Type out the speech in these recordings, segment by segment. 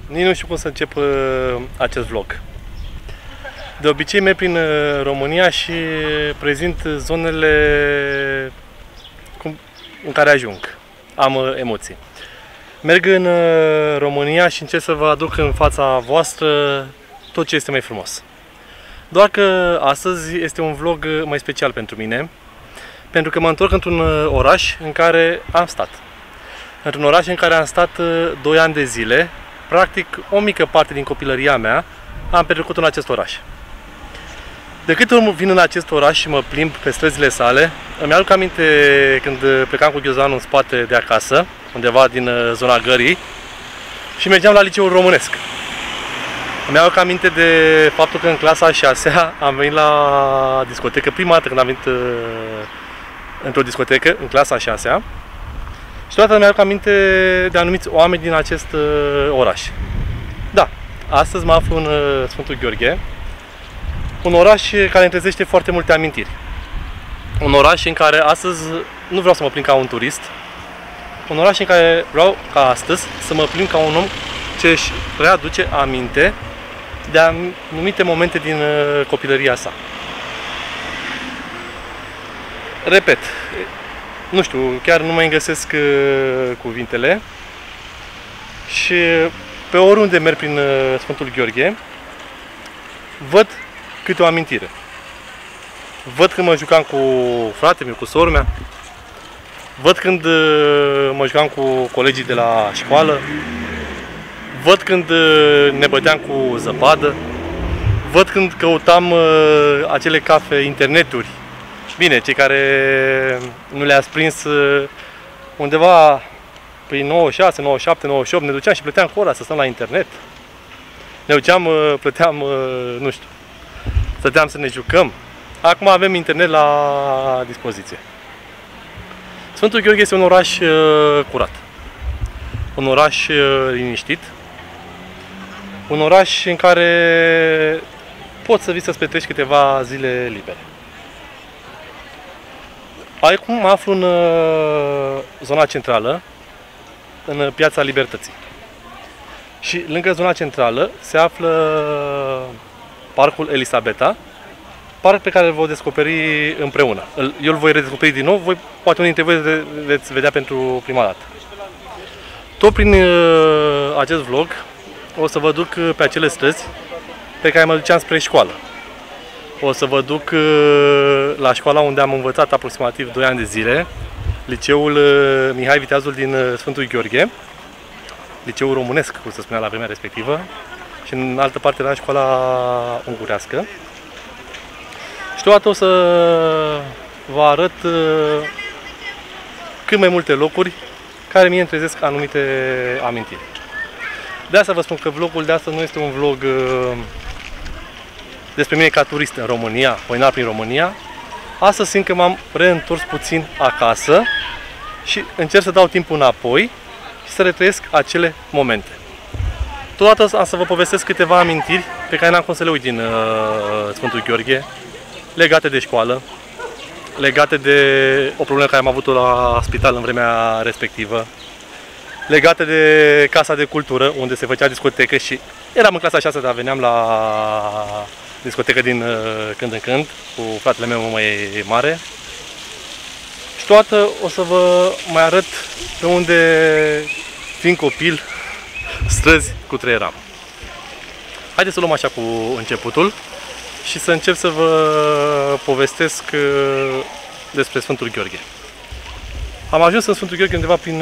Nici nu știu cum să încep acest vlog. De obicei merg prin România și prezint zonele în care ajung. Am emoții. Merg în România și încerc să vă aduc în fața voastră tot ce este mai frumos. Doar că astăzi este un vlog mai special pentru mine, pentru că mă întorc într-un oraș în care am stat. Într-un oraș în care am stat 2 ani de zile. Practic, o mică parte din copilăria mea am petrecut în acest oraș. De câte ori vin în acest oraș și mă plimb pe străzile sale, îmi aduc aminte când plecam cu ghiozdanul în spate de acasă, undeva din zona Gării, și mergeam la liceul românesc. Îmi aduc aminte de faptul că în clasa a 6-a am venit la discotecă, prima dată când am venit într-o discotecă, în clasa a 6-a, și toată îmi aduc aminte de anumiți oameni din acest oraș. Da, astăzi mă aflu în Sfântul Gheorghe, un oraș care îmi trezește foarte multe amintiri. Un oraș în care astăzi nu vreau să mă plimb ca un turist, un oraș în care vreau ca astăzi să mă plimb ca un om ce își readuce aminte de anumite momente din copilăria sa. Repet, nu știu, chiar nu mai găsesc cuvintele și pe oriunde merg prin Sfântul Gheorghe, văd câte o amintire. Văd când mă jucam cu fratele meu, cu sora mea, văd când mă jucam cu colegii de la școală, văd când ne băteam cu zăpadă, văd când căutam acele cafe interneturi. Bine, cei care nu le-ați prins undeva prin 96, 97, 98, ne duceam și plăteam cu ora să stăm la internet. Ne duceam, plăteam, nu știu, stăteam să ne jucăm. Acum avem internet la dispoziție. Sfântul Gheorghe este un oraș curat, un oraș liniștit, un oraș în care poți să vii să-ți petreci câteva zile libere. Acum mă aflu în zona centrală, în Piața Libertății. Și lângă zona centrală se află Parcul Elisabeta, parc pe care îl voi descoperi împreună. Eu îl voi redescoperi din nou, voi, poate unii dintre voi veți vedea pentru prima dată. Tot prin acest vlog o să vă duc pe acele străzi pe care mă duceam spre școală. O să vă duc la școala unde am învățat aproximativ 2 ani de zile, liceul Mihai Viteazul din Sfântul Gheorghe, liceul românesc, cum se spunea la vremea respectivă, și în altă parte la școala ungurească. Și toată o să vă arăt cât mai multe locuri care mie îmi trezesc anumite amintiri. De asta vă spun că vlogul de astăzi nu este un vlog despre mine ca turist în România, poinar prin România. Astăzi simt că m-am reîntors puțin acasă și încerc să dau timpul înapoi și să retrăiesc acele momente. Totodată am să vă povestesc câteva amintiri pe care n-am cum să le uit din Sfântul Gheorghe, legate de școală, legate de o problemă care am avut-o la spital în vremea respectivă, legate de Casa de Cultură, unde se făcea discotecă și eram în clasa 6, dar veneam la discotecă din când în când, cu fratele meu mai mare. Și toată o să vă mai arăt pe unde, fiind copil, străzi cutreieram. Haideți să luăm așa cu începutul și să încep să vă povestesc despre Sfântul Gheorghe. Am ajuns în Sfântul Gheorghe undeva prin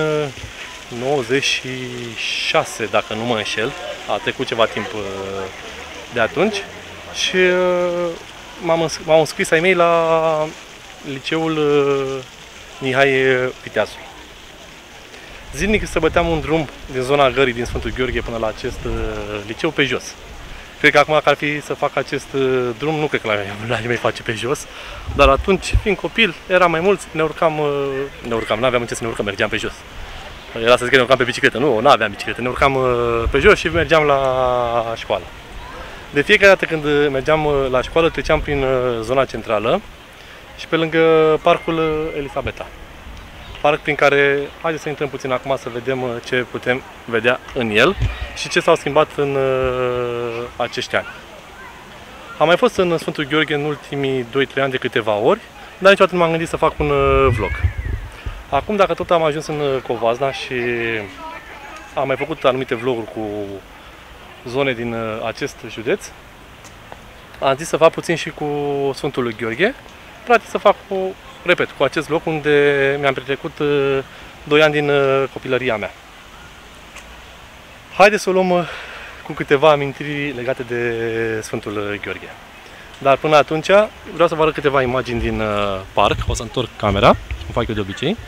96, dacă nu mă înșel. A trecut ceva timp de atunci și m-am înscris ai mei la liceul Mihai Viteazul. Zilnic să băteam un drum din zona Gării, din Sfântul Gheorghe, până la acest liceu pe jos. Cred că acum, dacă ar fi să fac acest drum, nu cred că l-aș mai face pe jos, dar atunci, fiind copil, eram mai mulți, ne urcam, n-aveam în ce să ne urcăm, mergeam pe jos. Era să zic că ne urcam pe bicicletă, nu aveam bicicletă, ne urcam pe jos și mergeam la școală. De fiecare dată când mergeam la școală, treceam prin zona centrală și pe lângă Parcul Elisabeta. parc prin care, haideți să intrăm puțin acum să vedem ce putem vedea în el și ce s-a schimbat în acești ani. Am mai fost în Sfântul Gheorghe în ultimii 2-3 ani de câteva ori, dar niciodată nu m-am gândit să fac un vlog. Acum, dacă tot am ajuns în Covasna și am mai făcut anumite vloguri cu zone din acest județ, am zis să fac puțin și cu Sfântul Gheorghe, practic să fac cu acest loc unde mi-am petrecut 2 ani din copilăria mea. Haideți să o luăm cu câteva amintiri legate de Sfântul Gheorghe. Dar până atunci vreau să vă arăt câteva imagini din parc. O să întorc camera, cum fac eu de obicei.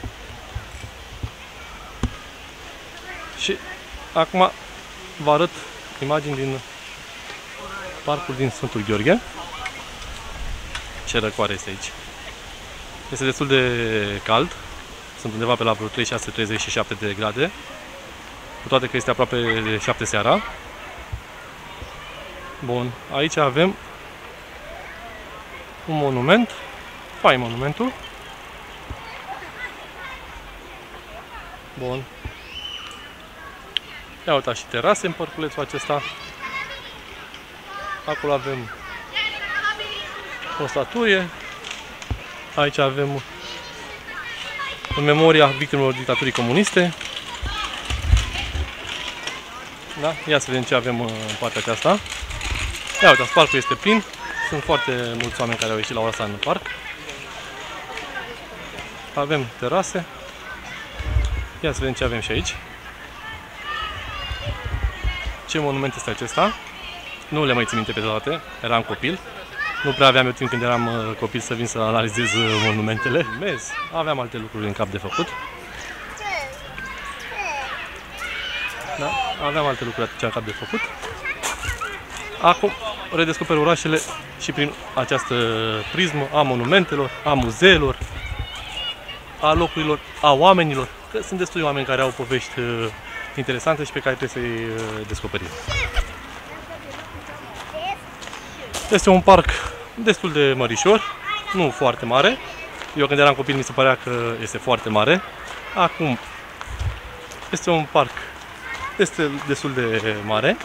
Și acum vă arăt imagini din parcul din Sfântul Gheorghe. Ce răcoare este aici. Este destul de cald. Sunt undeva pe la vreo 36-37 de grade. Cu toate că este aproape de 7 seara. Bun, aici avem un monument. Fain monumentul. Bun. Ia uitați și terase în parculețul acesta. Acolo avem o statuie. Aici avem în memoria victimelor dictaturii comuniste. Da? Ia să vedem ce avem în partea aceasta. Ia uitați, parcul este plin. Sunt foarte mulți oameni care au ieșit la ora asta în parc. Avem terase. Ia să vedem ce avem și aici. Ce monument este acesta? Nu le mai țin minte pe toate, eram copil. Nu prea aveam eu timp când eram copil să vin să analizez monumentele. Vezi, aveam alte lucruri în cap de făcut. Da, aveam alte lucruri atunci în cap de făcut. Acum redescoper orașele și prin această prismă a monumentelor, a muzeelor, a locurilor, a oamenilor. Că sunt destui oameni care au povești interesante și pe care trebuie să-i descoperim. Este un parc destul de mărișor, nu foarte mare. Eu când eram copil mi se părea că este foarte mare. Acum este un parc destul de mare.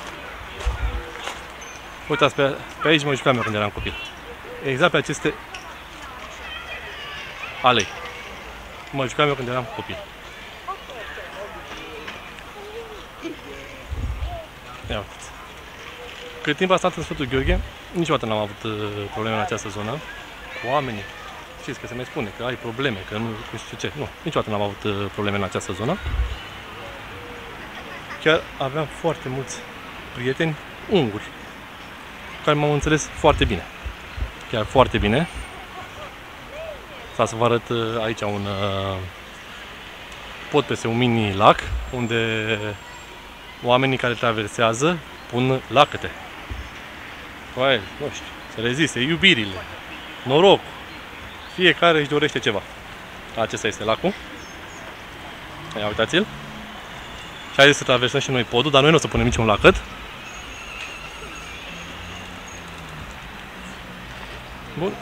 Uitați, pe aici mă jucam eu când eram copil. Exact pe aceste alei. Mă jucam eu când eram copil. Ia uitați. Cât timp am stat în Sfântul Gheorghe, niciodată n-am avut probleme în această zonă cu oamenii. Știți că se mai spune că ai probleme, că nu știu ce. Nu, niciodată n-am avut probleme în această zonă. Chiar aveam foarte mulți prieteni unguri care m-au înțeles foarte bine. Chiar foarte bine. Să vă arăt aici un pod peste un mini lac unde oamenii care traversează pun lacăte. Păi, nu știu, să reziste, iubirile, noroc. Fiecare își dorește ceva. Acesta este lacul. Ia uitați-l. Și haideți să traversăm și noi podul, dar noi nu o să punem niciun lacăt. Bun.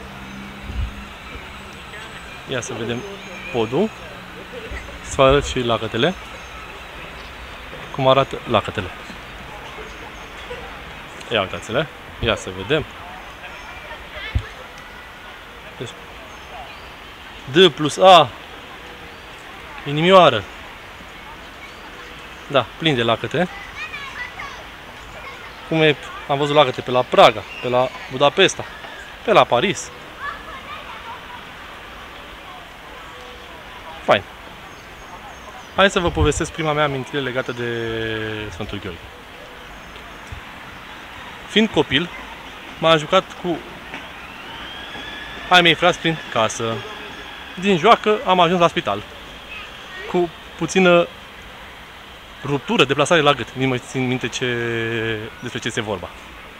Ia să vedem podul. Să vă arăt și lacătele. Cum arată lacătele. Ia uitați-le. Ia să vedem. Deci, D plus A. Inimioară. Da, plin de lacăte. Cum e, am văzut lacăte pe la Praga, pe la Budapesta, pe la Paris. Fain. Hai să vă povestesc prima mea amintire legată de Sfântul Gheorghe. Fiind copil, m-am jucat cu ai mei frați prin casă. Din joacă am ajuns la spital. Cu puțină ruptură, deplasare la gât. Nu mai țin minte despre ce este vorba.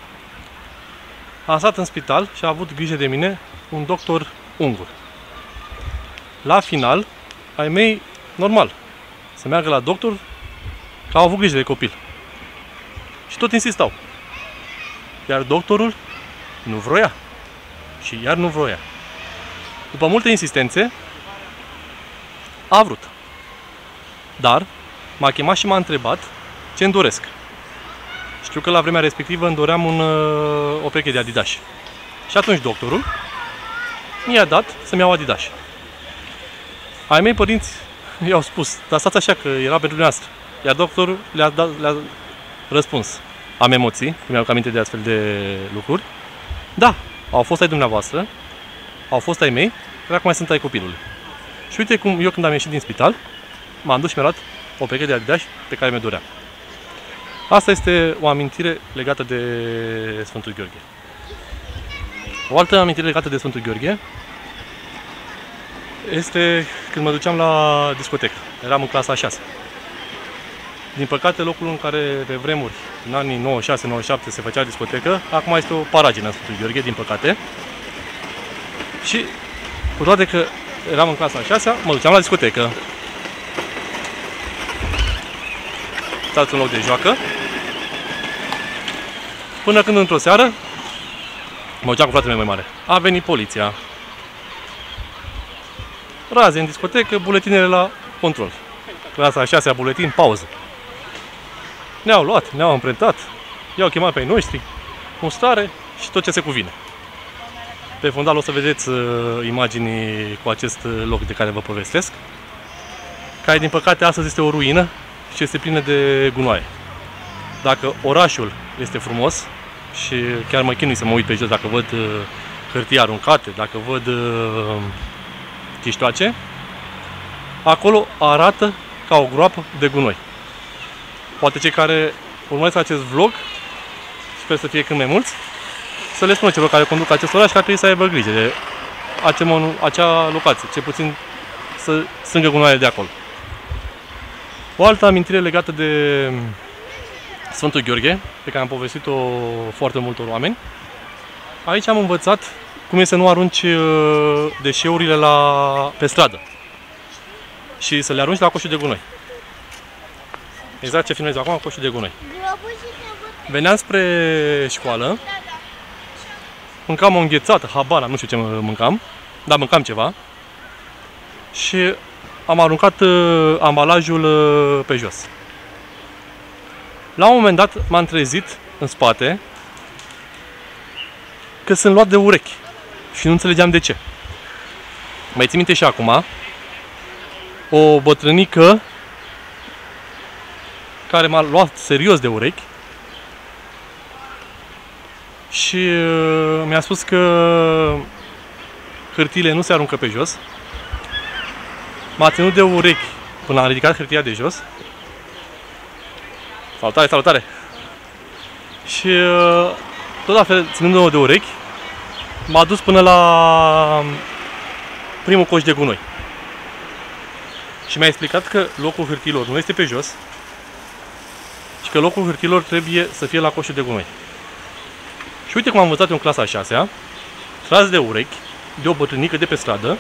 Am stat în spital și a avut grijă de mine un doctor ungur. La final, ai mei, normal, să meargă la doctor, că au avut grijă de copil. Și tot insistau. Iar doctorul nu vroia. Și iar nu vroia. După multe insistențe, A vrut. Dar m-a chemat și m-a întrebat ce îmi doresc. Știu că la vremea respectivă îmi doream o pereche de Adidas. Și atunci doctorul mi-a dat să-mi iau Adidas. Ai mei părinți i-au spus, dar stați așa că era pentru dumneavoastră. Iar doctorul le-a răspuns. Am emoții, mi-au aminte de astfel de lucruri. Da, au fost ai dumneavoastră, au fost ai mei, dar acum mai sunt ai copilului. Și uite cum eu când am ieșit din spital, m-am dus și mi-a luat o pereche de Adidas pe care mi-o doream. Asta este o amintire legată de Sfântul Gheorghe. O altă amintire legată de Sfântul Gheorghe este când mă duceam la discotecă. Eram în clasa a 6. Din păcate, locul în care pe vremuri, în anii 96-97, se făcea discotecă, acum este o paragină în Sfântul Gheorghe, din păcate. Și cu toate că eram în clasa a 6, mă duceam la discotecă. Stați un loc de joacă. Până când într-o seară, mă duceam cu fratele meu mai mare. A venit poliția. Raze în discotecă, buletinele la control. Clasa a 6-a, buletin, pauză. Ne-au luat, ne-au amprentat, i-au chemat pe ai noștri, mustrare și tot ce se cuvine. Pe fundal o să vedeți imagini cu acest loc de care vă povestesc, care din păcate astăzi este o ruină și este plină de gunoaie. Dacă orașul este frumos și chiar mă chinui să mă uit pe jos dacă văd hârtii aruncate, dacă văd chiștoace, acolo arată ca o groapă de gunoi. Poate cei care urmăresc acest vlog, sper să fie cât mai mulți, să le spună celor care conduc acest oraș că ar trebui să aibă grijă de acea locație, cel puțin să strângă gunoaiele de acolo. O altă amintire legată de Sfântul Gheorghe, pe care am povestit-o foarte multor oameni, aici am învățat cum e să nu arunci deșeurile pe stradă și să le arunci la coșul de gunoi. Exact ce filmez acum, coșul de gunoi. Veneam spre școală, mâncam o înghețată, habana, nu știu ce mâncam, dar mâncam ceva și am aruncat ambalajul pe jos. La un moment dat m-am trezit în spate că sunt luat de urechi și nu înțelegeam de ce. Mai țin minte și acum, o bătrânică care m-a luat serios de urechi și mi-a spus că hârtiile nu se aruncă pe jos. M-a ținut de urechi până am ridicat hârtia de jos. Salutare, salutare! Și tot la fel, ținându-mă de urechi, m-a dus până la primul coș de gunoi. Și mi-a explicat că locul hârtiilor nu este pe jos și că locul hârtiilor trebuie să fie la coșul de gunoi. Și uite cum am învățat eu în clasa a 6-a, tras de urechi, de o bătrânică de pe stradă,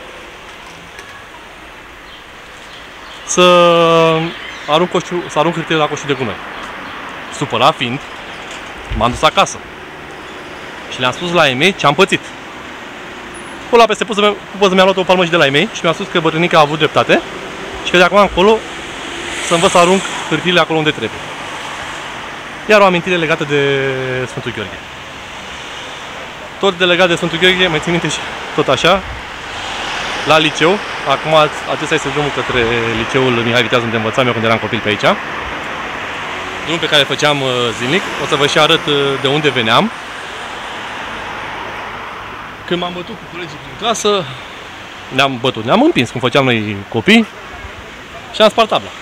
să arunc hârtiile la coșul de gunoi. Supărat fiind, m-am dus acasă și le-am spus la ei mei ce am pățit. Până la peste puză mi-a luat o palmă și de la ei mei și mi-a spus că bătrânica a avut dreptate și că de acum încolo să învăț să arunc hârtiile acolo unde trebuie. Iar o amintire legată de Sfântul Gheorghe. Tot de legat de Sfântul Gheorghe, mai țin minte și tot așa, la liceu. Acum acesta este drumul către liceul Mihai Viteaz, unde învățam eu când eram copil pe aici. Drumul pe care îl făceam zilnic. O să vă și arăt de unde veneam. Când m-am bătut cu colegii din clasă, ne-am împins, cum făceam noi copii, și am spart tabla.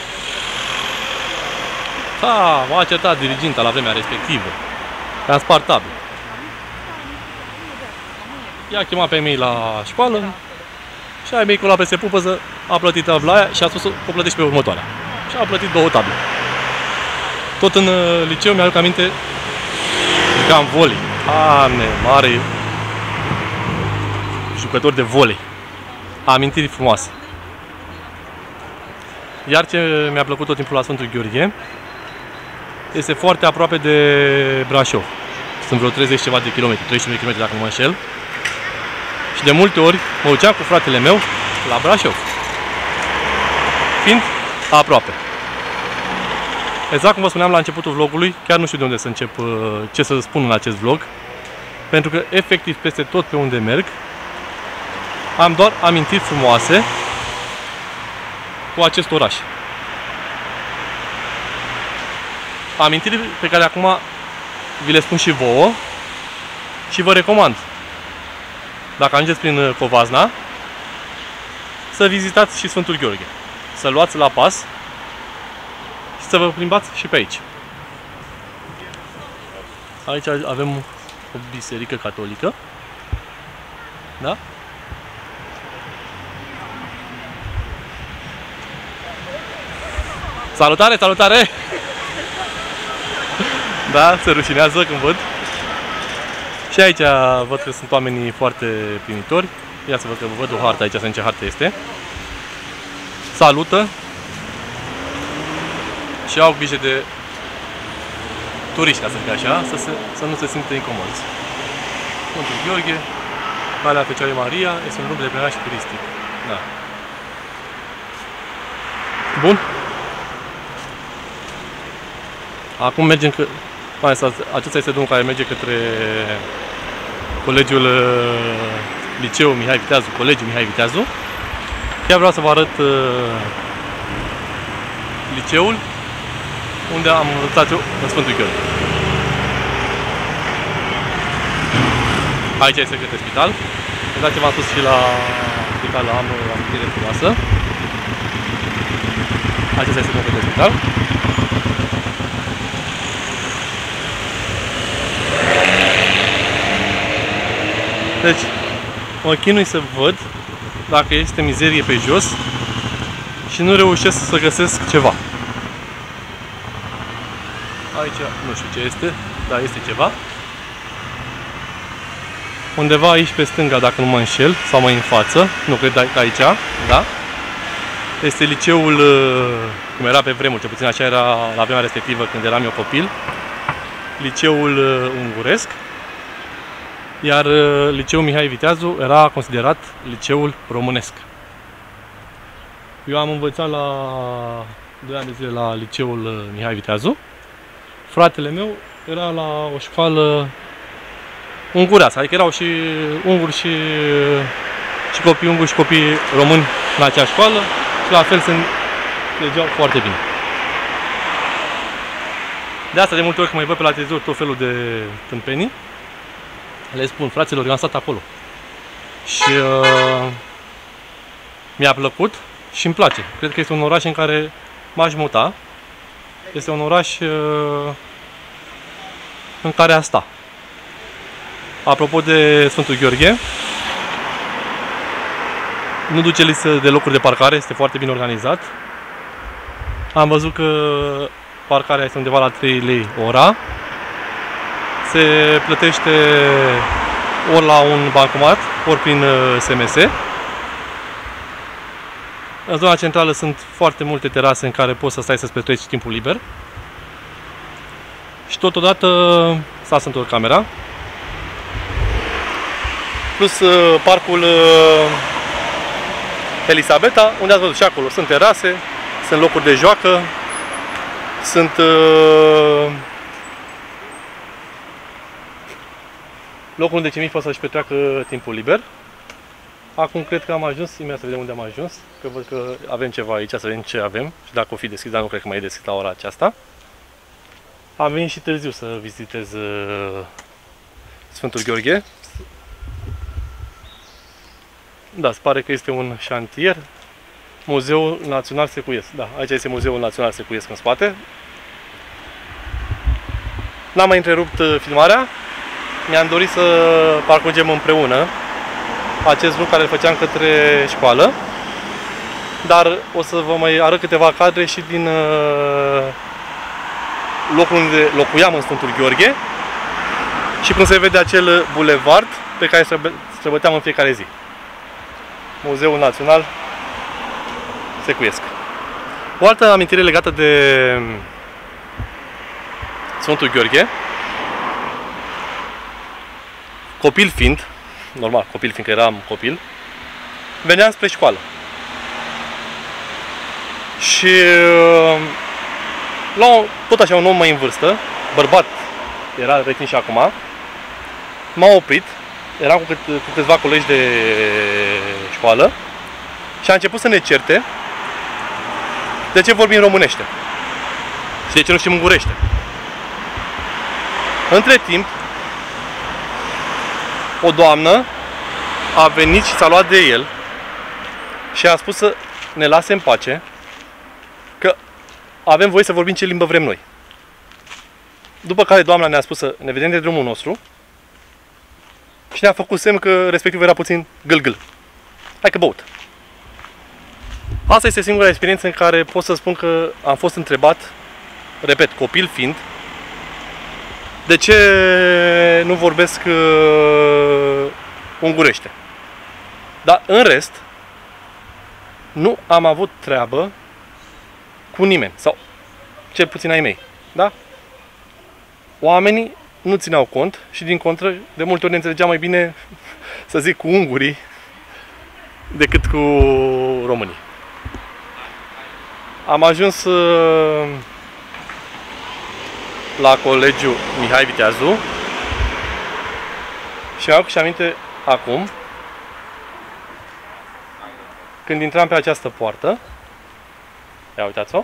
M-a certat diriginta la vremea respectivă, că am spart tabla. I-a chemat pe mei la școală și ai mei cu la peste pupăză a plătit tabla aia și a spus o plătești pe următoarea. Și a plătit 2 table. Tot în liceu mi-aduc aminte, jucam volei. Doamne, mare jucător de volei. Amintiri frumoase. Iar ce mi-a plăcut tot timpul la Sfântul Gheorghe este foarte aproape de Brașov. Sunt vreo 30 ceva de kilometri, 35 de kilometri dacă nu mă înșel. Și de multe ori mă duceam cu fratele meu la Brașov. fiind aproape. Exact cum vă spuneam la începutul vlogului, chiar nu știu de unde să încep, ce să spun în acest vlog, pentru că efectiv peste tot pe unde merg am doar amintiri frumoase cu acest oraș. Amintiri pe care acum vi le spun și vouă și vă recomand, dacă ajungeți prin Covasna, să vizitați și Sfântul Gheorghe, să luați la pas și să vă plimbați și pe aici. Aici avem o biserică catolică, da? Salutare, salutare! Da, se rușinează când văd. Și aici văd că sunt oamenii foarte primitori. Ia să văd că văd o hartă aici, să vedem ce hartă este. Salută. Și au grijă de turiști, ca să zic așa, să nu se simtă incomozi. Sfântul Gheorghe, Valea Fecioarei Maria, este un drum de pelerinaj turistic. Da. Bun. Acum mergem că acesta este drumul care merge către colegiul Liceul Mihai Viteazu, Colegiul Mihai Viteazu. Chiar vreau să vă arăt liceul unde am învățat eu în Sfântul Gheorghe. Aici este către spital. Uitați ce v-am spus și la spital, am o amintire frumoasă. Acesta este către spital. Deci, mă chinui să văd dacă este mizerie pe jos și nu reușesc să găsesc ceva. Aici nu știu ce este, dar este ceva. Undeva aici pe stânga, dacă nu mă înșel, sau mai în față, nu cred că aici, da? Este liceul, cum era pe vremuri, cel puțin așa era la vremea respectivă când eram eu copil, liceul unguresc. Iar liceul Mihai Viteazu era considerat liceul românesc. Eu am învățat la 2 ani de zile la liceul Mihai Viteazu. Fratele meu era la o școală ungurească, adică erau și unguri și copii unguri și copii români în acea școală și la fel se înțelegeau foarte bine. De asta de multe ori când mai văd pe la televizor tot felul de tâmpenii, le spun, fraților, eu am stat acolo și mi-a plăcut și îmi place. Cred că este un oraș în care m-aș muta. Este un oraș în care a sta. Apropo de Sfântul Gheorghe, nu duce listă de locuri de parcare, este foarte bine organizat. Am văzut că parcarea este undeva la 3 lei ora. Se plătește ori la un bancomat, ori prin SMS. În zona centrală sunt foarte multe terase în care poți să stai să-ți petreci timpul liber. Și totodată, să întorc camera, plus parcul Elisabeta, unde ați văzut și acolo. Sunt terase, sunt locuri de joacă, sunt locul unde cei mici pot să-și petreacă timpul liber. Acum cred că am ajuns, imediat să vedem unde am ajuns, că văd că avem ceva aici, să vedem ce avem și dacă o fi deschis, dar nu cred că mai e deschis la ora aceasta. Am venit și târziu să vizitez Sfântul Gheorghe. Da, se pare că este un șantier. Muzeul Național Secuiesc. Da, aici este Muzeul Național Secuiesc în spate. N-am mai întrerupt filmarea. Mi-am dorit să parcurgem împreună acest drum care îl făceam către școală. Dar o să vă mai arăt câteva cadre și din locul unde locuiam în Sfântul Gheorghe și cum se vede acel bulevard pe care străbăteam în fiecare zi. Muzeul Național Secuiesc. O altă amintire legată de Sfântul Gheorghe, copil fiind, normal, copil fiindcă eram copil, veneam spre școală. Și tot așa un om mai în vârstă, bărbat, era rețin și acum, m-a oprit, eram cu câțiva colegi de școală și a început să ne certe de ce vorbim românește și de ce nu știm ungurește. Între timp, o doamnă a venit și s-a luat de el și a spus să ne lase în pace, că avem voie să vorbim ce limbă vrem noi. După care doamna ne-a spus să ne vedem de drumul nostru și ne-a făcut semn că respectiv era puțin gâlgâl. Hai că băut. Asta este singura experiență în care pot să spun că am fost întrebat, repet, copil fiind, de ce nu vorbesc ungurește. Dar în rest, nu am avut treabă cu nimeni, sau cel puțin ai mei. Da? Oamenii nu țineau cont și din contră, de multe ori ne înțelegeam mai bine, să zic, cu ungurii decât cu românii. Am ajuns la colegiul Mihai Viteazu și mi-am și aminte acum, când intram pe această poartă, ia uitați-o,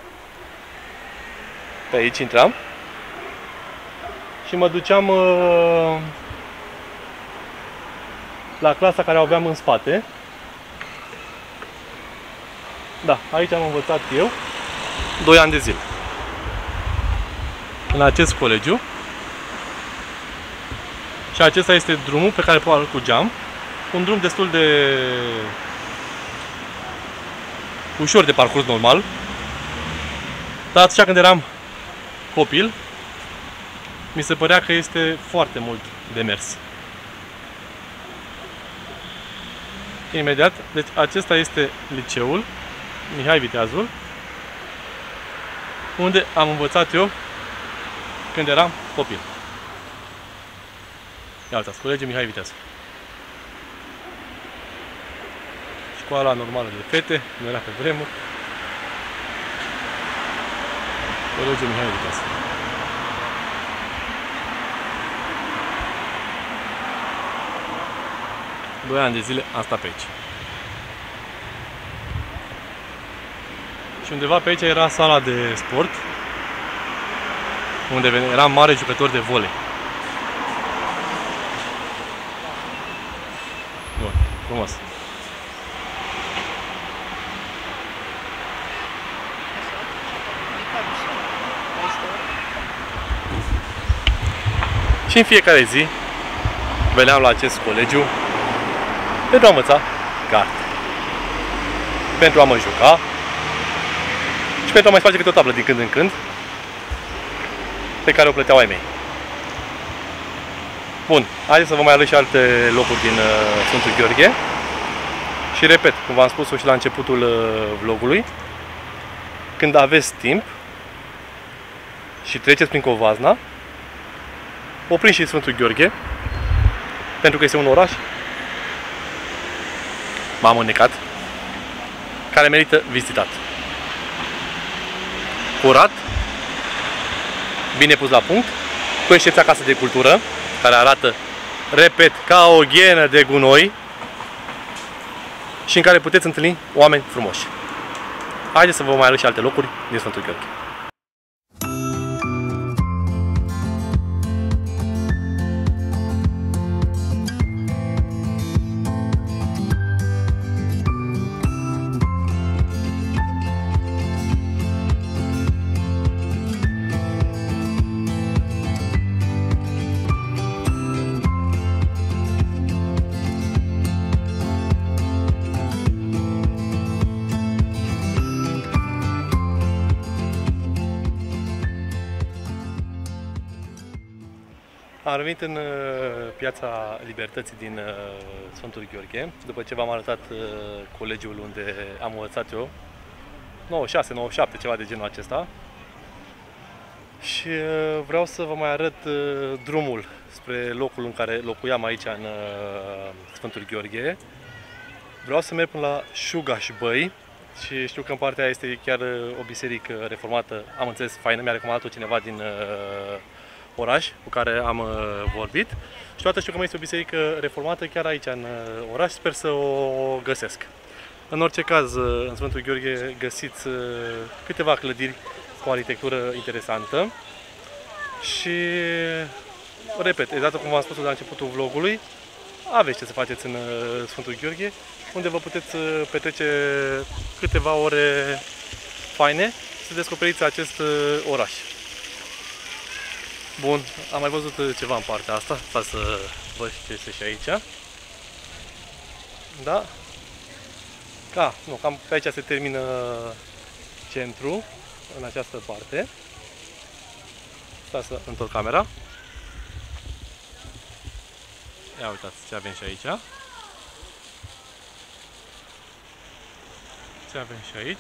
pe aici intram și mă duceam la clasa care o aveam în spate. Da, aici am învățat eu 2 ani de zile. În acest colegiu. Și acesta este drumul pe care parcurgeam. Un drum destul de ușor de parcurs normal. Dar atunci când eram copil, mi se părea că este foarte mult de mers. Imediat, deci acesta este liceul Mihai Viteazul, unde am învățat eu când eram copil. Ia uitați, colegiul Mihai Viteazu. Școala normală de fete, nu era pe vremuri. Colegiul Mihai Viteazu. Doi ani de zile am stat pe aici. Și undeva pe aici era sala de sport, unde eram mare jucător de volei. Bun, frumos. Și în fiecare zi veneam la acest colegiu pentru a învăța carte, pentru a mă juca și pentru a mai face câte o tablă din când în când, pe care o plăteau ai mei. Bun, haideți să vă mai arăt și alte locuri din Sfântul Gheorghe. Și repet, cum v-am spus-o și la începutul vlogului, când aveți timp și treceți prin Covazna, opriți și Sfântul Gheorghe, pentru că este un oraș, m-am înnecat, care merită vizitat. Curat, bine pus la punct, cu excepția Casei de Cultură, care arată, repet, ca o ghenă de gunoi și în care puteți întâlni oameni frumoși. Haideți să vă mai arăt și alte locuri din Sfântul Gheorghe. Am revenit în Piața Libertății din Sfântul Gheorghe, după ce v-am arătat colegiul unde am învățat eu, 96, 97, ceva de genul acesta. Și vreau să vă mai arăt drumul spre locul în care locuiam aici, în Sfântul Gheorghe. Vreau să merg până la Șugaș Băi, și știu că în partea aia este chiar o biserică reformată, am înțeles, faină, mi-a recomandat-o cineva din oraș cu care am vorbit. Și toată știu că mai este o biserică reformată chiar aici în oraș, sper să o găsesc. În orice caz, în Sfântul Gheorghe găsiți câteva clădiri cu arhitectură interesantă și, repet, exact cum v-am spus la începutul vlogului, aveți ce să faceți în Sfântul Gheorghe, unde vă puteți petrece câteva ore faine să descoperiți acest oraș. Bun, am mai văzut ceva în partea asta, ca să văd ce este și aici. Da? Cam pe aici se termină centru, în această parte. Stai să întorc camera. Ia uitați ce avem și aici. Ce avem și aici.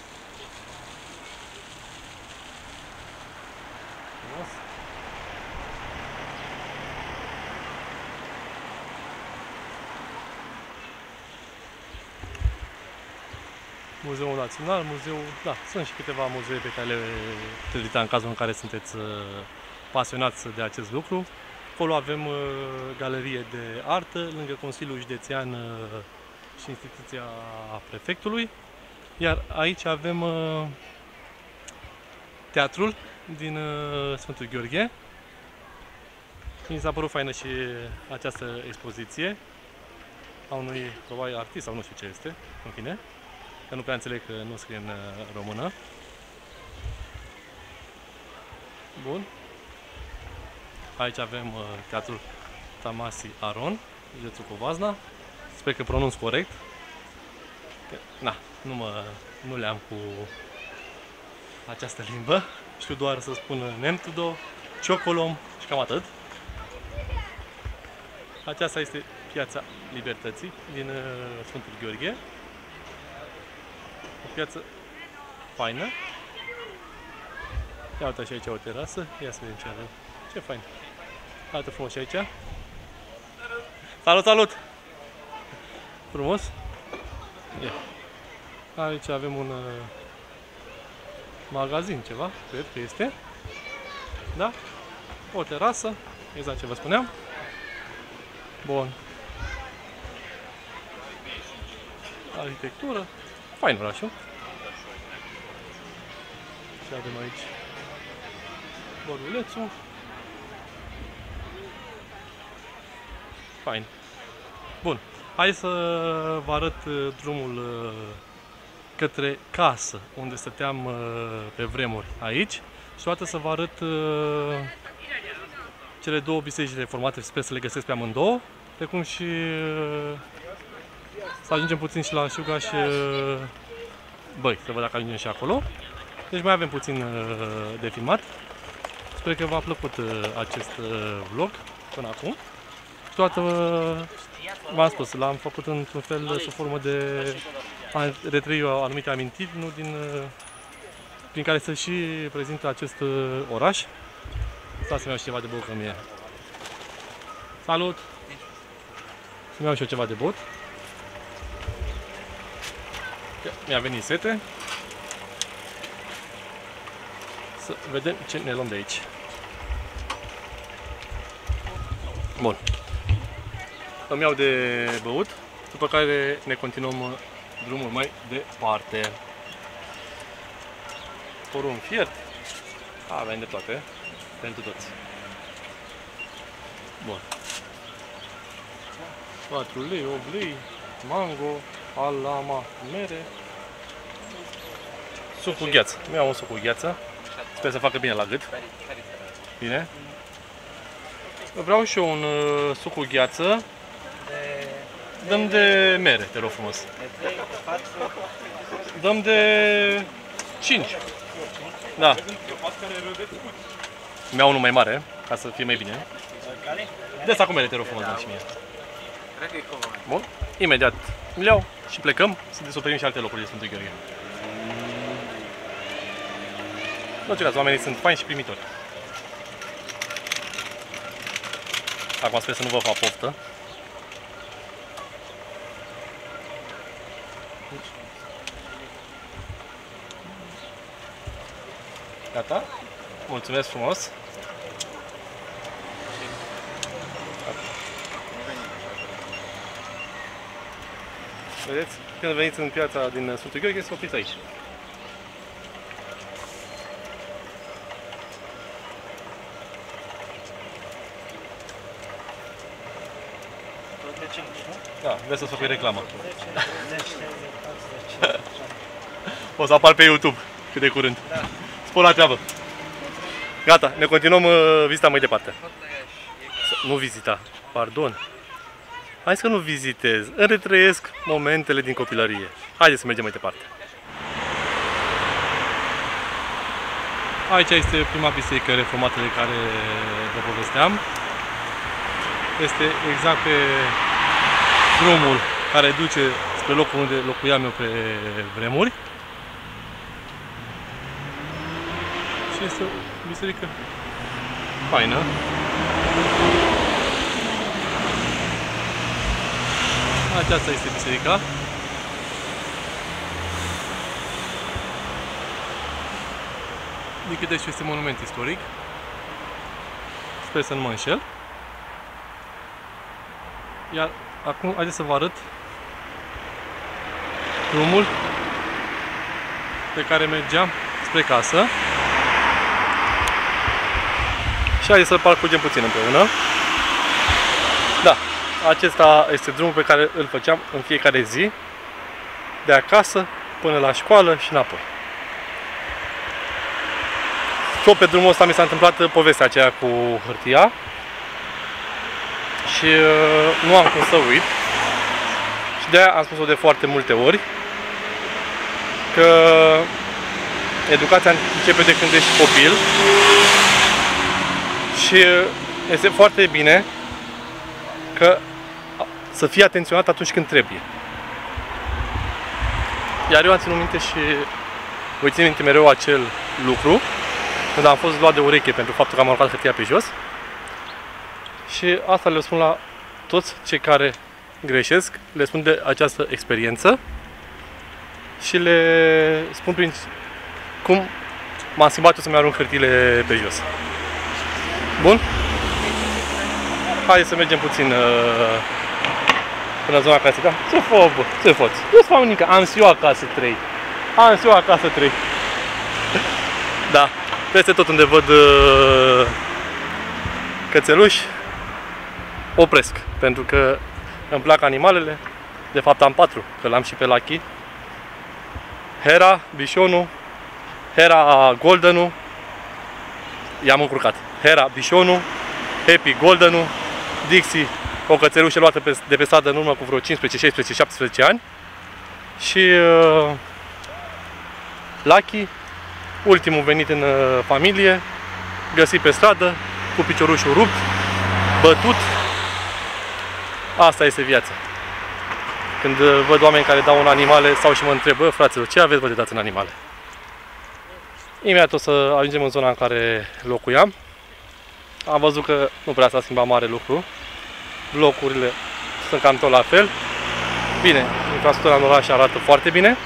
Frumos. Muzeul Național, muzeul, da, sunt și câteva muzee pe care le puteți vizita în cazul în care sunteți pasionați de acest lucru. Acolo avem galerie de artă, lângă Consiliul Județean și instituția prefectului. Iar aici avem teatrul din Sfântul Gheorghe. Mi s-a părut faină și această expoziție a unui, probabil, artist sau nu știu ce este, în fine. Că nu prea înțeleg că nu scrie în română. Bun. Aici avem teatrul Tamasi Aron, județul Covasna. Sper că pronunț corect. Că, nu le-am cu această limbă. Știu doar să spun Nemtudo, Ciocolom și cam atât. Aceasta este Piața Libertății din Sfântul Gheorghe. O piață faină. Ia uite și aici o terasă. Ia să vedem ce avem. Ce fain. Arată frumos și aici. Salut, salut! Frumos. Ia. Aici avem un magazin, ceva, cred că este. Da? O terasă, exact ce vă spuneam. Bun. Arhitectură. Fain orașul. Și avem aici bordulețul. Fain. Bun. Hai să vă arăt drumul către casă, unde stăteam pe vremuri aici. Și toată să vă arăt cele două biserici reformate, sper să le găsesc pe amândouă, precum și să ajungem puțin și la Șuga și Băi, să văd dacă ajungem și acolo. Deci mai avem puțin de filmat. Sper că v-a plăcut acest vlog până acum. Și toată, v-am spus, l-am făcut într-un fel sub formă de a retrăi anumite amintiri, nu prin care să și prezintă acest oraș. Stați să-mi iau și ceva de băut, că mie. Salut! Să-mi iau și eu ceva de băut. Mi-a venit sete. Să vedem ce ne luăm de aici. Bun. Îmi iau de băut, după care ne continuăm drumul mai departe. Porumb fiert. Avem de toate. Pentru toți. Bun. 4 lei, 8 lei, mango, alama, mere. Suc cu gheață. Mi-au un suc cu gheață. Sper să facă bine la gât. Bine. Vreau și eu un suc cu gheață. Dăm de mere, te rog frumos. Dăm de 5. Da. Mi-au unul mai mare, ca să fie mai bine. De asta cu mere, te rog frumos, da, și mie. Bun. Imediat îmi iau și plecăm să descoperim și alte locuri de Sfântul Gheorghe. În orice caz, oamenii sunt faini și primitori. Acum sper să nu vă fac poftă. Gata? Mulțumesc frumos! Vedeți? Când veniți în piața din Sfântul Gheorghe, să opriți aici. Da, vreau să fac reclamă. O să apar pe YouTube cât de curând. Spor la treabă. Gata, ne continuăm vizita mai departe. Nu vizita, pardon. Hai să nu vizitez, îmi retrăiesc momentele din copilărie. Haideți să mergem mai departe. Aici este prima biserică reformată de care vă povesteam. Este exact pe drumul care duce spre locul unde locuiam eu pe vremuri. Și este o biserică faină. Aceasta este biserica. Din câte știu, este monument istoric. Sper să nu mă înșel. Iar acum haideți să vă arăt drumul pe care mergeam spre casă. Și haideți să-l parcurgem puțin împreună. Da, acesta este drumul pe care îl făceam în fiecare zi, de acasă până la școală și înapoi. Tot pe drumul ăsta mi s-a întâmplat povestea aceea cu hârtia și nu am cum să uit. Și de-aia am spus-o de foarte multe ori că educația începe de când ești copil și este foarte bine că să fii atenționat atunci când trebuie. Iar eu am ținut minte și voi ține minte mereu acel lucru când am fost luat de ureche pentru faptul că am aruncat hârtia pe jos. Și asta le spun la toți cei care greșesc, le spun de această experiență și le spun prin cum m-am schimbat eu să-mi arunc hârtiile pe jos. Bun? Haideți să mergem puțin până zona casei. Ce fă, bă? Ce faci? Nu fac nimic, am și eu acasă 3. Am și eu acasă 3. Da, peste tot unde văd cățeluși, opresc, pentru că îmi plac animalele. De fapt am 4, că l-am și pe Lucky. Hera, Bișonul, Hera, Goldenul, i-am încurcat. Hera, Bișonul, Happy, Goldenul, Dixie, o cățelușă luată de pe stradă în urmă cu vreo 15, 16, 17 ani. Și Lucky, ultimul venit în familie, găsit pe stradă, cu piciorușul rupt, bătut. Asta este viața. Când văd oameni care dau în animale sau și mă întreb, bă, fraților, ce aveți vă de dați în animale? Imediat o să ajungem în zona în care locuiam. Am văzut că nu prea s-a schimbat mare lucru. Blocurile sunt cam tot la fel. Bine, infrastructura în oraș arată foarte bine.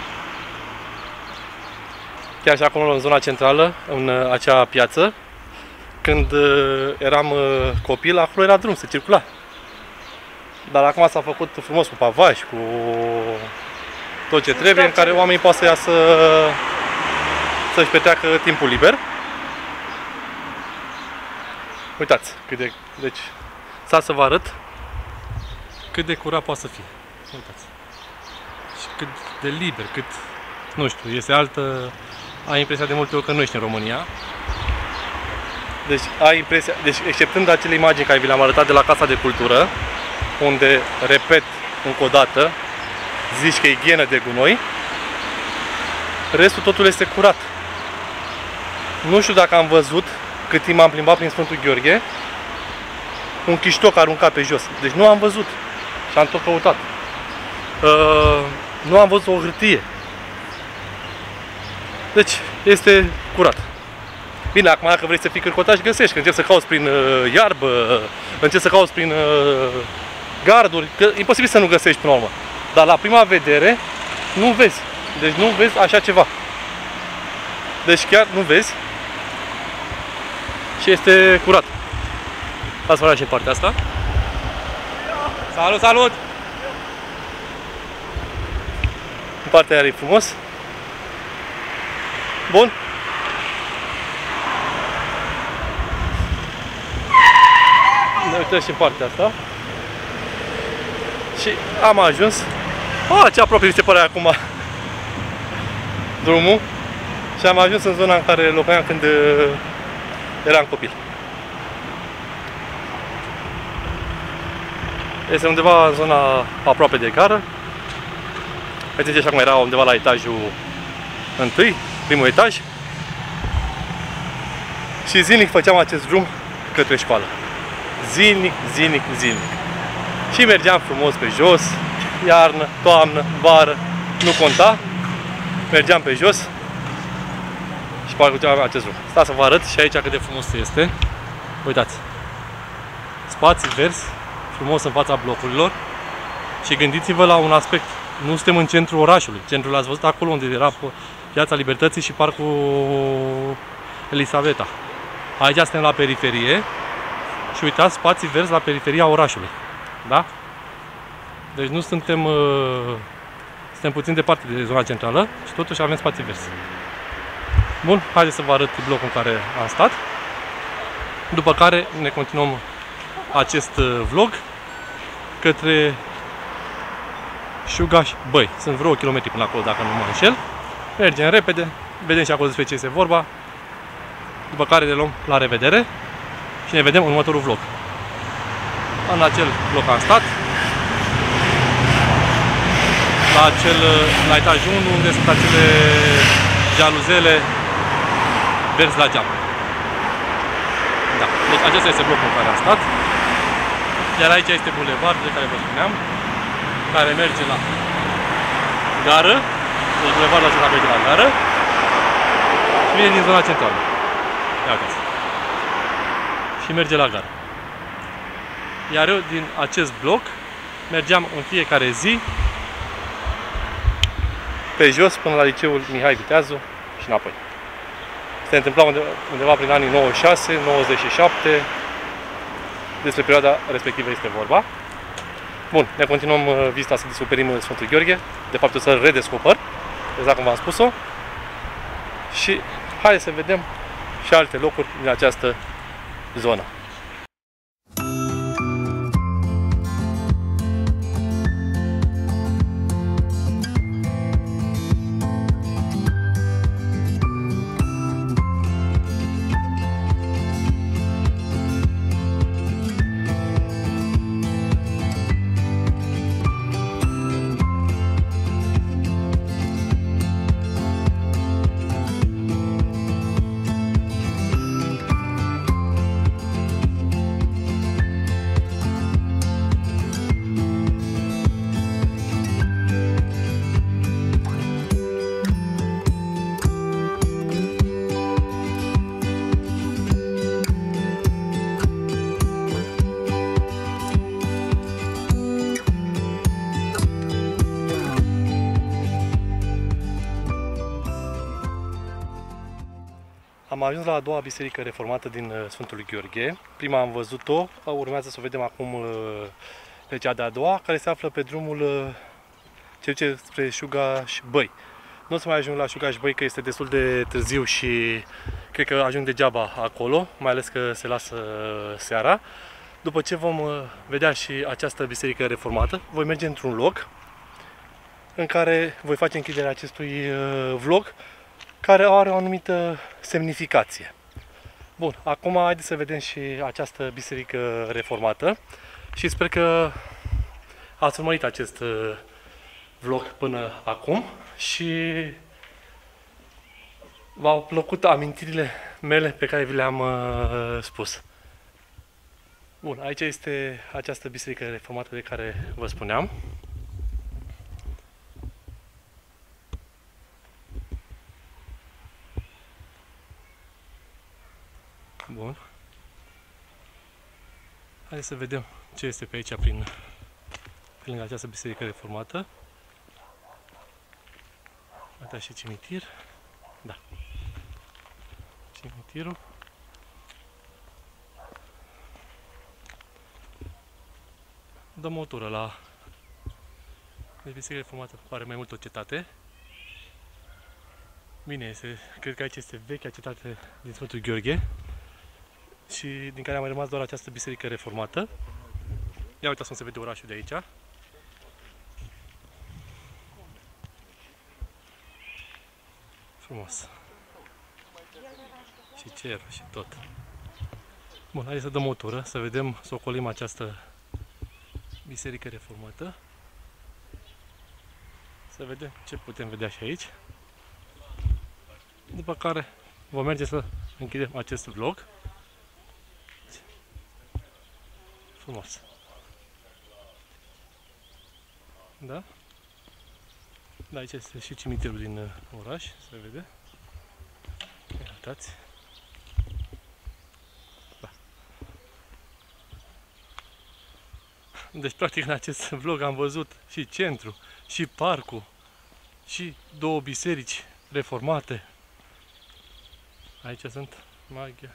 Chiar și acolo, în zona centrală, în acea piață, când eram copil, acolo era drum, se circula. Dar acum s-a făcut frumos cu pavaj, cu tot ce trebuie, în care oamenii pot să iasă să-și petreacă timpul liber. Uitați, deci, să vă arăt cât de curat poate să fie. Uitați. Și cât de liber, cât, nu știu, este altă, ai impresia de multe ori că nu ești în România. Deci ai impresia, deci exceptând acele imagini care vi le-am arătat de la Casa de Cultură, unde, repet încă o dată, zici că e ghenă de gunoi, restul totul este curat. Nu știu dacă am văzut, cât timp am plimbat prin Sfântul Gheorghe, un chiștoc aruncat pe jos. Deci nu am văzut. Și am tot căutat. Nu am văzut o hârtie. Deci este curat. Bine, acum dacă vrei să fii cârcotaș, găsești. Când începi să cauți prin iarbă, începi să cauți prin garduri, că e posibil să nu găsești până la urmă. Dar la prima vedere nu vezi. Deci nu vezi așa ceva. Deci chiar nu vezi. și este curat. Ați văzut și în partea asta. Salut, salut! În partea aia e frumos. Bun. Ne uităm și în partea asta. Și am ajuns. Ce aproape mi se pare acum drumul. Și am ajuns în zona în care locuiam când eram copil. Este undeva în zona aproape de gară. Vedeți așa cum era undeva la etajul întâi, primul etaj. Și zilnic făceam acest drum către școală. Zilnic, zilnic, zilnic. Și mergeam frumos pe jos, iarnă, toamnă, vară, nu conta. Mergeam pe jos și parcurgeam acest drum. Stați să vă arăt și aici cât de frumos este. Uitați. Spații verzi, frumos în fața blocurilor. Și gândiți-vă la un aspect. Nu suntem în centrul orașului. Centrul l-ați văzut acolo unde era Piața Libertății și Parcul Elisaveta. Aici suntem la periferie și uitați, spații verzi la periferia orașului. Da? Deci nu suntem, suntem puțin departe de zona centrală și totuși avem spații verzi. Bun, haideți să vă arăt blocul în care am stat. După care ne continuăm acest vlog către Șugaș Băi. Sunt vreo kilometri până acolo, dacă nu mă înșel. Mergem repede, vedem și acolo despre ce este vorba. După care ne luăm la revedere și ne vedem în următorul vlog. În acel bloc am stat. La etajul 1, unde sunt acele jaluzele verzi la geam. Da, deci acesta este blocul în care am stat. Iar aici este bulevardul de care vă spuneam, care merge la gară. Deci bulevardul acesta merge la gară și vine din zona centrală. Ia uitați. Și merge la gară. Iar eu din acest bloc mergeam în fiecare zi pe jos până la liceul Mihai Viteazu și înapoi. Se întâmpla undeva prin anii 96, 97. Despre perioada respectivă este vorba. Bun, ne continuăm vizita să descoperim Sfântul Gheorghe. De fapt o să-l redescoper, exact cum v-am spus-o. Și haideți să vedem și alte locuri din această zonă. Am ajuns la a doua biserică reformată din Sfântul Gheorghe. Prima am văzut-o, urmează să o vedem acum pe cea de-a doua, care se află pe drumul ce duce spre Șugaș Băi. Nu o să mai ajung la Șugaș Băi, că este destul de târziu și cred că ajung degeaba acolo, mai ales că se lasă seara. După ce vom vedea și această biserică reformată, voi merge într-un loc în care voi face închiderea acestui vlog, care are o anumită semnificație. Bun, acum haideți să vedem și această biserică reformată și sper că ați urmărit acest vlog până acum și v-au plăcut amintirile mele pe care vi le-am spus. Bun, aici este această biserică reformată de care vă spuneam. Bun. Hai să vedem ce este pe aici pe lângă această biserică reformată. Uitați și cimitir. Da. Cimitirul. dăm o tură la Biserica Reformată. Pare mai mult o cetate. Bine, cred că aici este vechea cetate din Sfântul Gheorghe și din care a mai rămas doar această biserică reformată. Ia uitați cum se vede orașul de aici. Frumos. Și cerul și tot. Bun, hai să dăm o tură, să vedem, să ocolim această biserică reformată. Să vedem ce putem vedea și aici. După care vom merge să închidem acest vlog. Frumos. Da? Da, aici este și cimitirul din oraș, se vede. Ia uitați. Da. Deci, practic, în acest vlog am văzut și centru, și parcul, și două biserici reformate. Aici sunt maghiari.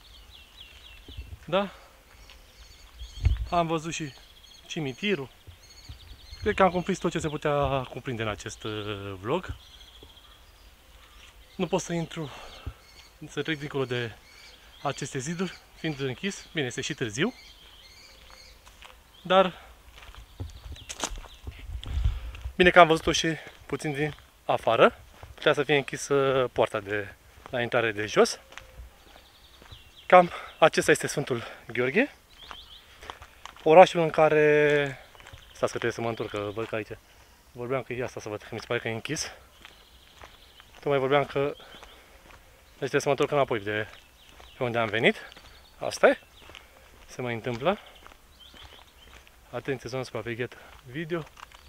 Da? Am văzut și cimitirul. Cred că am cuprins tot ce se putea cuprinde în acest vlog. Nu pot să intru, să trec dincolo de aceste ziduri, fiind închis. Bine, este și târziu. Dar bine că am văzut-o și puțin din afară. Putea să fie închisă poarta de la intrare de jos. Cam acesta este Sfântul Gheorghe. Orașul în care... Stați că trebuie să mă întorc, că văd că aici... Vorbeam că e asta să văd, că mi se pare că e închis. Tocmai vorbeam că... Deci trebuie să mă întorc înapoi de pe unde am venit. Asta e. Se mai întâmplă. Atenție, zona supraveghetă video.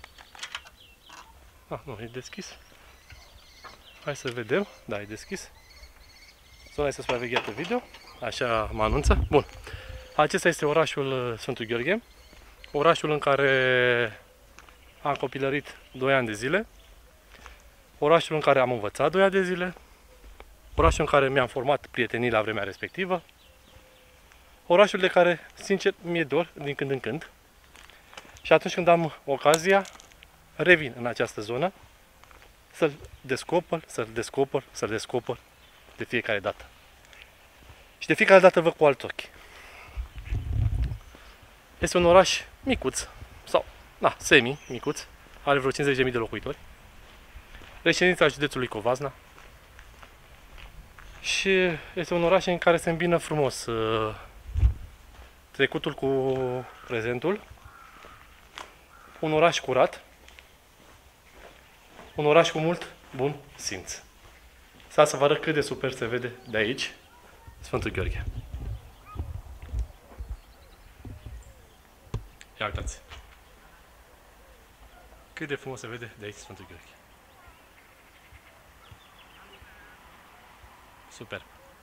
Ah, nu, e deschis. Hai să vedem. Da, e deschis. Zona este supraveghetă video. Așa mă anunță. Bun. Acesta este orașul Sfântul Gheorghe. Orașul în care am copilărit 2 ani de zile. Orașul în care am învățat 2 ani de zile. Orașul în care mi-am format prietenii la vremea respectivă. Orașul de care, sincer, mi-e dor din când în când. Și atunci când am ocazia, revin în această zonă să-l descoper, să-l descoper de fiecare dată. Și de fiecare dată văd cu alt ochi. Este un oraș micuț, sau, da, semi-micuț, are vreo 50.000 de locuitori. Reședința județului Covasna. Și este un oraș în care se îmbină frumos trecutul cu prezentul. Un oraș curat. Un oraș cu mult bun simț. Să vă arăt cât de super se vede de aici Sfântul Gheorghe. Ia uitați. Cât de frumos se vede de aici Sfântul Gheorghe. Super.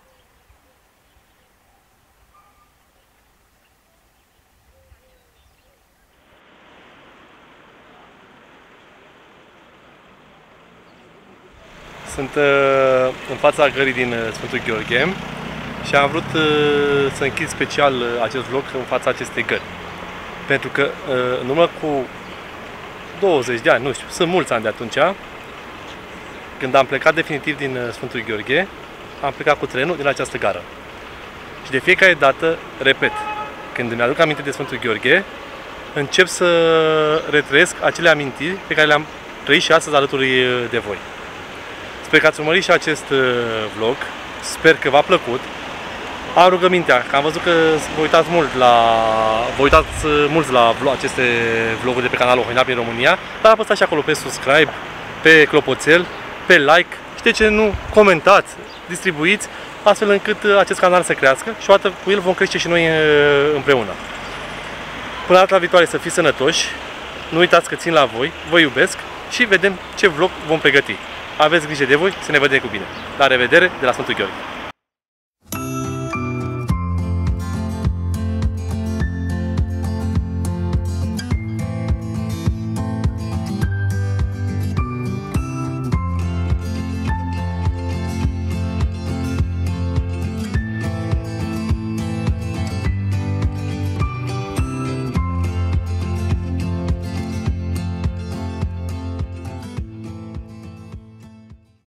Sunt în fața gării din Sfântul Gheorghe și am vrut să închid special acest vlog în fața acestei gări. Pentru că în urmă cu 20 de ani, nu știu, sunt mulți ani de atunci, când am plecat definitiv din Sfântul Gheorghe, am plecat cu trenul din această gară. Și de fiecare dată, repet, când îmi aduc aminte de Sfântul Gheorghe, încep să retrăiesc acele amintiri pe care le-am trăit și astăzi alături de voi. Sper că ați urmărit și acest vlog, sper că v-a plăcut. Am rugămintea, că am văzut că vă uitați mulți la aceste vloguri de pe canalul Hoina prin România, dar apăsați și acolo pe subscribe, pe clopoțel, pe like și de ce nu comentați, distribuiți, astfel încât acest canal să crească și odată cu el vom crește și noi împreună. Până data viitoare să fiți sănătoși, nu uitați că țin la voi, vă iubesc și vedem ce vlog vom pregăti. Aveți grijă de voi, să ne vedem cu bine. La revedere de la Sfântul Gheorghe!